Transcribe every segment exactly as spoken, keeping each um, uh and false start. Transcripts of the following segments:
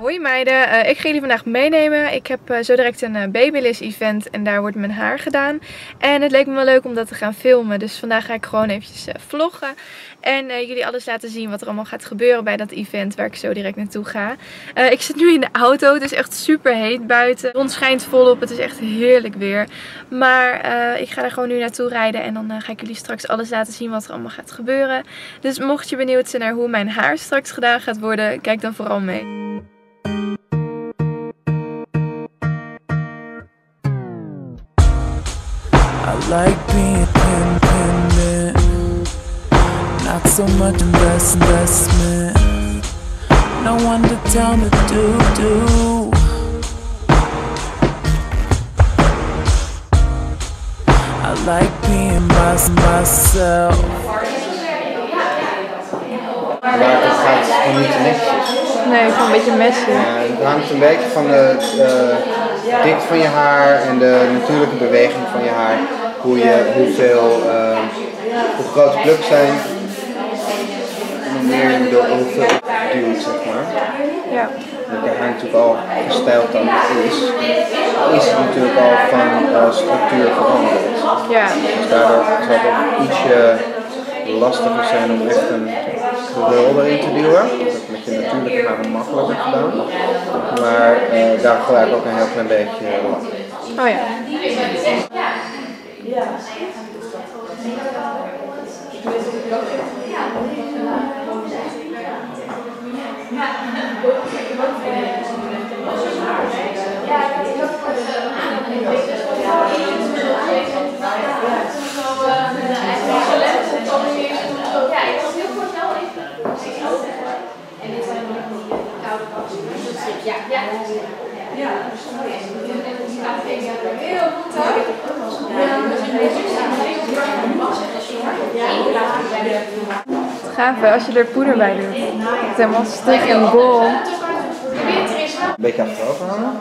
Hoi meiden, uh, ik ga jullie vandaag meenemen. Ik heb uh, zo direct een uh, Babyliss event en daar wordt mijn haar gedaan. En het leek me wel leuk om dat te gaan filmen. Dus vandaag ga ik gewoon eventjes uh, vloggen. En uh, jullie alles laten zien wat er allemaal gaat gebeuren bij dat event waar ik zo direct naartoe ga. Uh, ik zit nu in de auto, het is echt super heet buiten. De zon schijnt volop, het is echt heerlijk weer. Maar uh, ik ga er gewoon nu naartoe rijden en dan uh, ga ik jullie straks alles laten zien wat er allemaal gaat gebeuren. Dus mocht je benieuwd zijn naar hoe mijn haar straks gedaan gaat worden, kijk dan vooral mee. I like being independent, not so much invest investment. No one to tell me do do. I like being my, myself. Maar het gaat gewoon niet te netjes. Nee, gewoon een beetje messy. Ja, het hangt een beetje van de, de dikte van je haar en de natuurlijke beweging van je haar. Hoe je, hoeveel, uh, hoe groot de plukken zijn. En hoe meer je door hoeveel duwt, zeg maar. Ja. Dat haar natuurlijk al gestyled dan is, is het natuurlijk al van uh, structuur veranderd. Ja. Dus daardoor zal het ook ietsje lastiger zijn om echt een krul erin te duwen. Dat met je natuurlijke haren makkelijker gedaan. Maar uh, daar gebruik ik ook een heel klein beetje lak. Oh ja. Ja. Het gaaf hè, als je er poeder bij doet. Het is helemaal stug en bol. Een beetje achterover hangen.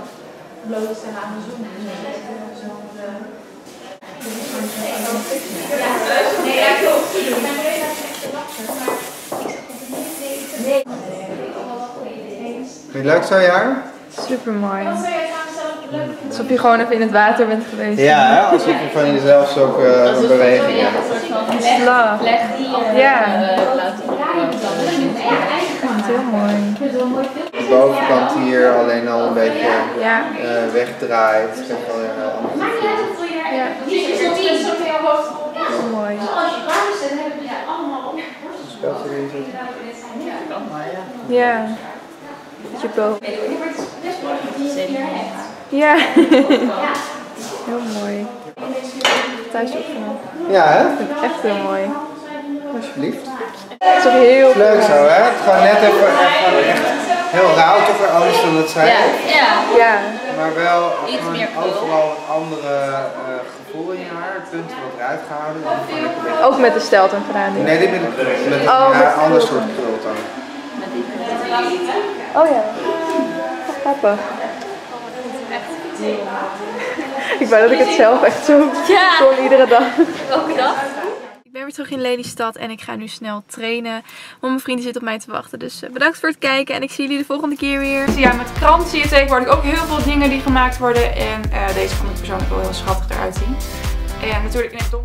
Vind je het leuk zo, jaar? Super mooi. Alsof je gewoon even in het water bent geweest. Ja, hè? Alsof je van jezelf zulke uh, bewegingen. Slag. Ja. Het is heel mooi. De bovenkant hier alleen al een beetje Ja. uh, wegdraait. Het geeft wel een heel ander gevoel. Ja. Heel mooi. Speelt erin zitten. Ja. Met je boven. Ja. Heel mooi. Thuis oefenen. Ja, hè? Ik vind het echt heel mooi. Alsjeblieft. Het is ook heel Leuk zo, hè? Het gewoon net even, even echt heel rauw toch weer anders dan het zijn. Ja, ja. Ja. Maar wel Iets meer gewoon overal een andere uh, gevoel in je haar. Het punt wordt eruit gehouden. En gewoon een beetje... Ook met de stelten gedaan. Nee, dit met, met een Oh, ja, met ander krul. soort krul dan. Oh ja. Wat grappig. Ik wou dat ik het zelf echt zo Ja. kon iedere dag. Elke dag. Ik ben weer terug in Lelystad en ik ga nu snel trainen. Want mijn vrienden zitten op mij te wachten. Dus bedankt voor het kijken en ik zie jullie de volgende keer weer. Ja, met krant zie je tegenwoordig ook heel veel dingen die gemaakt worden. En uh, deze vond ik persoonlijk wel heel schattig eruit zien. En natuurlijk in het donker.